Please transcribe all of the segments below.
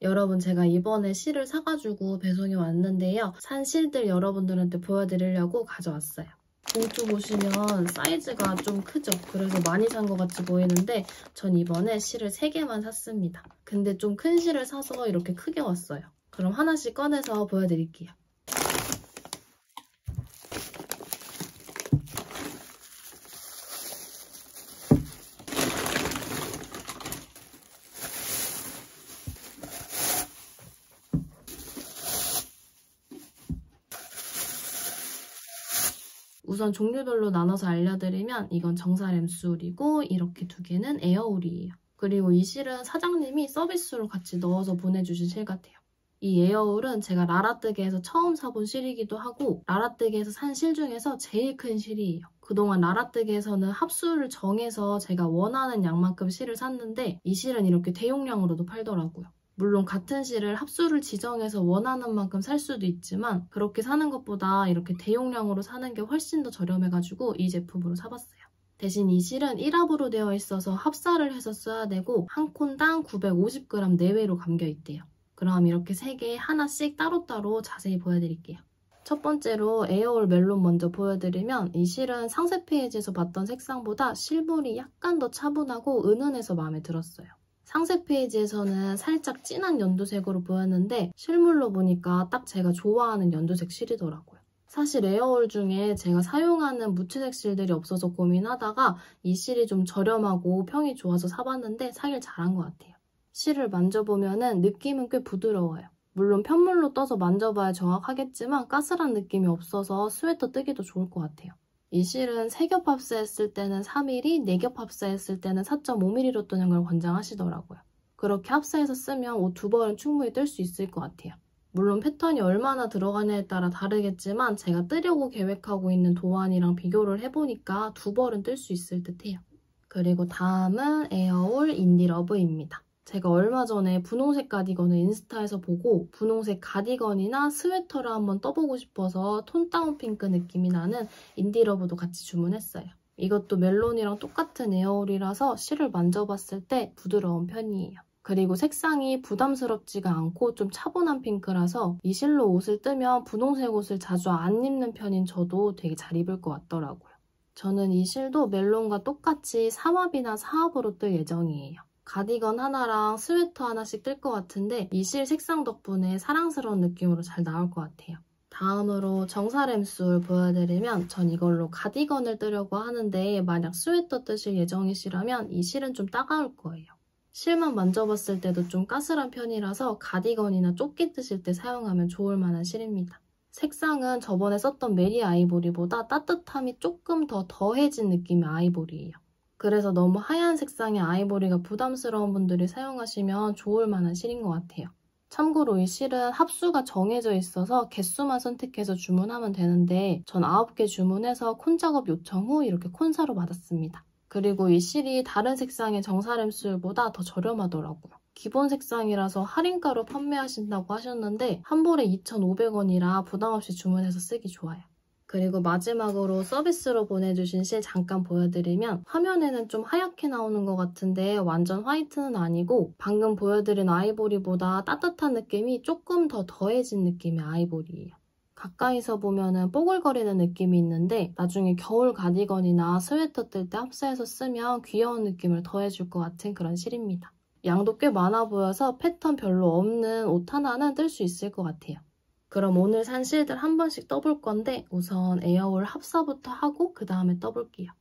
여러분, 제가 이번에 실을 사가지고 배송이 왔는데요. 산 실들 여러분들한테 보여드리려고 가져왔어요. 봉투 보시면 사이즈가 좀 크죠? 그래서 많이 산 것 같이 보이는데 전 이번에 실을 3개만 샀습니다. 근데 좀 큰 실을 사서 이렇게 크게 왔어요. 그럼 하나씩 꺼내서 보여드릴게요. 우선 종류별로 나눠서 알려드리면 이건 정사램술이고 이렇게 2개는 에어울이에요. 그리고 이 실은 사장님이 서비스로 같이 넣어서 보내주신 실 같아요. 이 에어울은 제가 라라뜨게에서 처음 사본 실이기도 하고 라라뜨게에서 산 실 중에서 제일 큰 실이에요. 그동안 라라뜨게에서는 합수를 정해서 제가 원하는 양만큼 실을 샀는데 이 실은 이렇게 대용량으로도 팔더라고요. 물론 같은 실을 합수를 지정해서 원하는 만큼 살 수도 있지만 그렇게 사는 것보다 이렇게 대용량으로 사는 게 훨씬 더 저렴해가지고 이 제품으로 사봤어요. 대신 이 실은 1합으로 되어 있어서 합사를 해서 써야 되고 한 콘당 950g 내외로 감겨있대요. 그럼 이렇게 3개 하나씩 따로따로 자세히 보여드릴게요. 첫 번째로 에어올 멜론 먼저 보여드리면 이 실은 상세 페이지에서 봤던 색상보다 실물이 약간 더 차분하고 은은해서 마음에 들었어요. 상세 페이지에서는 살짝 진한 연두색으로 보였는데 실물로 보니까 딱 제가 좋아하는 연두색 실이더라고요. 사실 에어올 중에 제가 사용하는 무채색 실들이 없어서 고민하다가 이 실이 좀 저렴하고 평이 좋아서 사봤는데 사길 잘한 것 같아요. 실을 만져보면 느낌은 꽤 부드러워요. 물론 편물로 떠서 만져봐야 정확하겠지만 까슬한 느낌이 없어서 스웨터 뜨기도 좋을 것 같아요. 이 실은 3겹 합사했을 때는 4mm, 4겹 합사했을 때는 4.5mm로 뜨는 걸 권장하시더라고요. 그렇게 합사해서 쓰면 옷 2벌은 충분히 뜰 수 있을 것 같아요. 물론 패턴이 얼마나 들어가냐에 따라 다르겠지만 제가 뜨려고 계획하고 있는 도안이랑 비교를 해보니까 2벌은 뜰 수 있을 듯해요. 그리고 다음은 에어올 인디러브입니다. 제가 얼마 전에 분홍색 가디건을 인스타에서 보고 분홍색 가디건이나 스웨터를 한번 떠보고 싶어서 톤 다운 핑크 느낌이 나는 인디러브도 같이 주문했어요. 이것도 멜론이랑 똑같은 에어올이라서 실을 만져봤을 때 부드러운 편이에요. 그리고 색상이 부담스럽지가 않고 좀 차분한 핑크라서 이 실로 옷을 뜨면 분홍색 옷을 자주 안 입는 편인 저도 되게 잘 입을 것 같더라고요. 저는 이 실도 멜론과 똑같이 3합이나 4합으로 뜰 예정이에요. 가디건 하나랑 스웨터 하나씩 뜰 것 같은데 이 실 색상 덕분에 사랑스러운 느낌으로 잘 나올 것 같아요. 다음으로 정사램술 보여드리면 전 이걸로 가디건을 뜨려고 하는데 만약 스웨터 뜨실 예정이시라면 이 실은 좀 따가울 거예요. 실만 만져봤을 때도 좀 까슬한 편이라서 가디건이나 조끼 뜨실 때 사용하면 좋을 만한 실입니다. 색상은 저번에 썼던 메리 아이보리보다 따뜻함이 조금 더 더해진 느낌의 아이보리예요. 그래서 너무 하얀 색상의 아이보리가 부담스러운 분들이 사용하시면 좋을 만한 실인 것 같아요. 참고로 이 실은 합수가 정해져 있어서 개수만 선택해서 주문하면 되는데 전 9개 주문해서 콘 작업 요청 후 이렇게 콘사로 받았습니다. 그리고 이 실이 다른 색상의 정사램술보다 더 저렴하더라고요. 기본 색상이라서 할인가로 판매하신다고 하셨는데 한 벌에 2,500원이라 부담없이 주문해서 쓰기 좋아요. 그리고 마지막으로 서비스로 보내주신 실 잠깐 보여드리면 화면에는 좀 하얗게 나오는 것 같은데 완전 화이트는 아니고 방금 보여드린 아이보리보다 따뜻한 느낌이 조금 더 더해진 느낌의 아이보리예요. 가까이서 보면은 뽀글거리는 느낌이 있는데 나중에 겨울 가디건이나 스웨터 뜰 때 합사해서 쓰면 귀여운 느낌을 더해줄 것 같은 그런 실입니다. 양도 꽤 많아 보여서 패턴 별로 없는 옷 하나는 뜰 수 있을 것 같아요. 그럼 오늘 산 실들 한 번씩 떠볼 건데 우선 에어올 합사부터 하고 그 다음에 떠볼게요.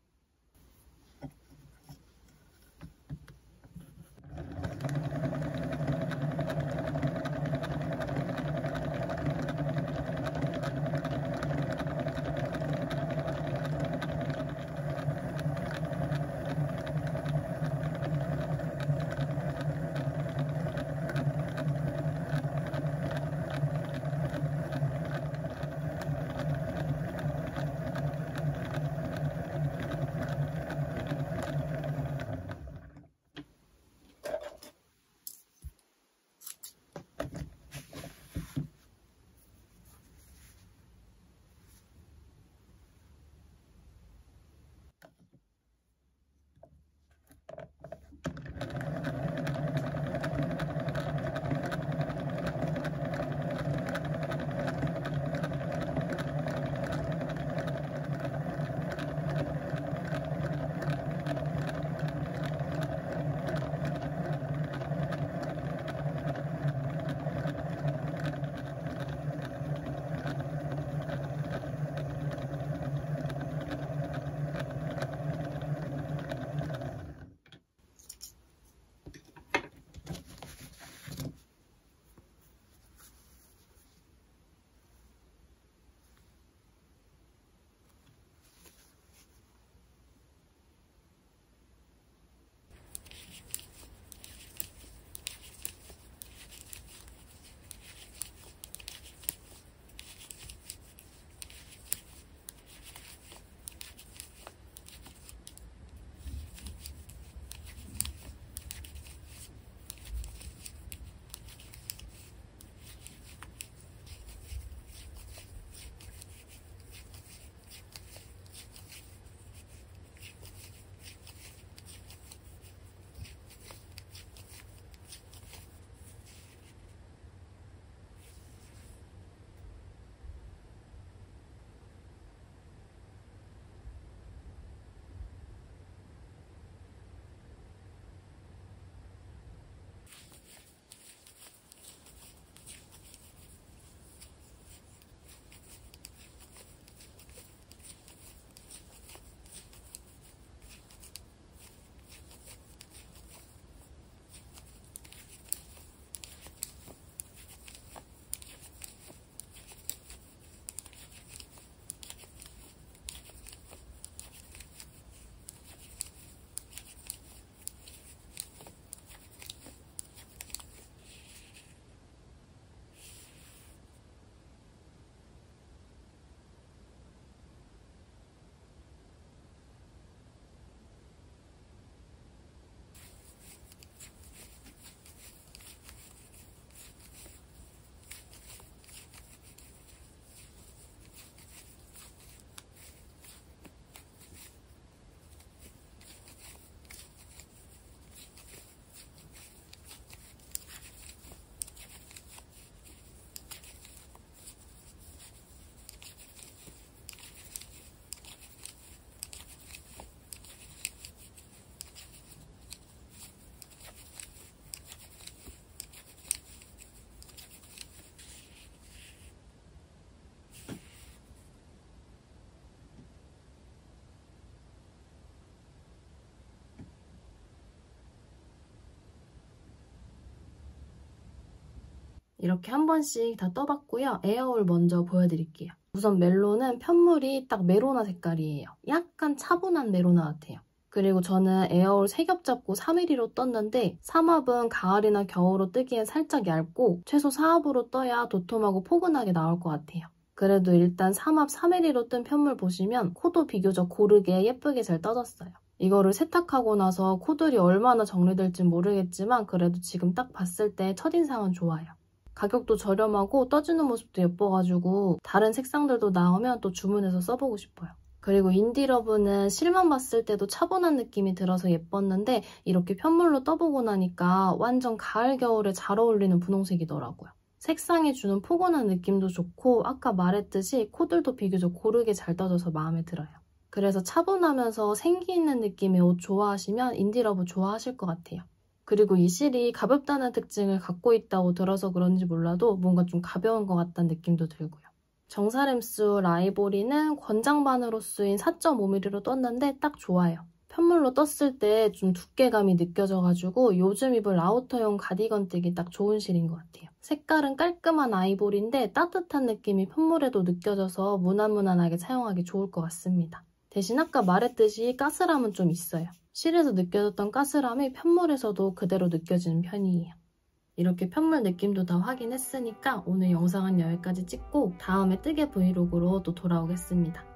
이렇게 한 번씩 다 떠봤고요. 에어올 먼저 보여드릴게요. 우선 멜론은 편물이 딱 메로나 색깔이에요. 약간 차분한 메로나 같아요. 그리고 저는 에어올 3겹 잡고 3mm로 떴는데 삼합은 가을이나 겨울로 뜨기엔 살짝 얇고 최소 4합으로 떠야 도톰하고 포근하게 나올 것 같아요. 그래도 일단 3합 3mm로 뜬 편물 보시면 코도 비교적 고르게 예쁘게 잘 떠졌어요. 이거를 세탁하고 나서 코들이 얼마나 정리될진 모르겠지만 그래도 지금 딱 봤을 때 첫인상은 좋아요. 가격도 저렴하고 떠주는 모습도 예뻐가지고 다른 색상들도 나오면 또 주문해서 써보고 싶어요. 그리고 인디러브는 실만 봤을 때도 차분한 느낌이 들어서 예뻤는데 이렇게 편물로 떠보고 나니까 완전 가을 겨울에 잘 어울리는 분홍색이더라고요. 색상이 주는 포근한 느낌도 좋고 아까 말했듯이 코들도 비교적 고르게 잘 떠져서 마음에 들어요. 그래서 차분하면서 생기 있는 느낌의 옷 좋아하시면 인디러브 좋아하실 것 같아요. 그리고 이 실이 가볍다는 특징을 갖고 있다고 들어서 그런지 몰라도 뭔가 좀 가벼운 것 같다는 느낌도 들고요. 정사렘수 라이보리는 권장반으로 쓰인 4.5mm로 떴는데 딱 좋아요. 편물로 떴을 때 좀 두께감이 느껴져가지고 요즘 입을 아우터용 가디건 뜨기 딱 좋은 실인 것 같아요. 색깔은 깔끔한 아이보리인데 따뜻한 느낌이 편물에도 느껴져서 무난무난하게 사용하기 좋을 것 같습니다. 대신 아까 말했듯이 가스람은 좀 있어요. 실에서 느껴졌던 가스람이 편물에서도 그대로 느껴지는 편이에요. 이렇게 편물 느낌도 다 확인했으니까 오늘 영상은 여기까지 찍고 다음에 뜨개 브이로그로 또 돌아오겠습니다.